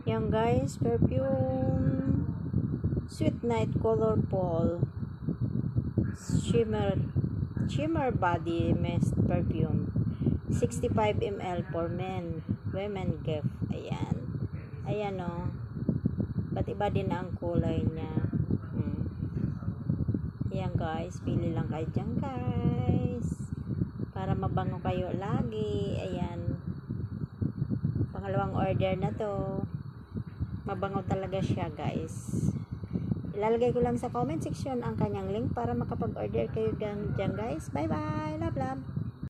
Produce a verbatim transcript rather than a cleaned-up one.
Yan guys, perfume Sweet Night Colorful Shimmer Shimmer Body Mist Perfume, sixty-five milliliters for men, women gift. Ayan. Ayan o. Oh. Ba't iba din ang kulay niya. Hmm. Ayan guys, pili lang kayo dyan guys. Para mabango kayo lagi. Ayan. Pangalawang order na to. Mabango talaga siya guys. Ilalagay ko lang sa comment section ang kanyang link para makapag-order kayo dyan guys. Bye bye. Love love.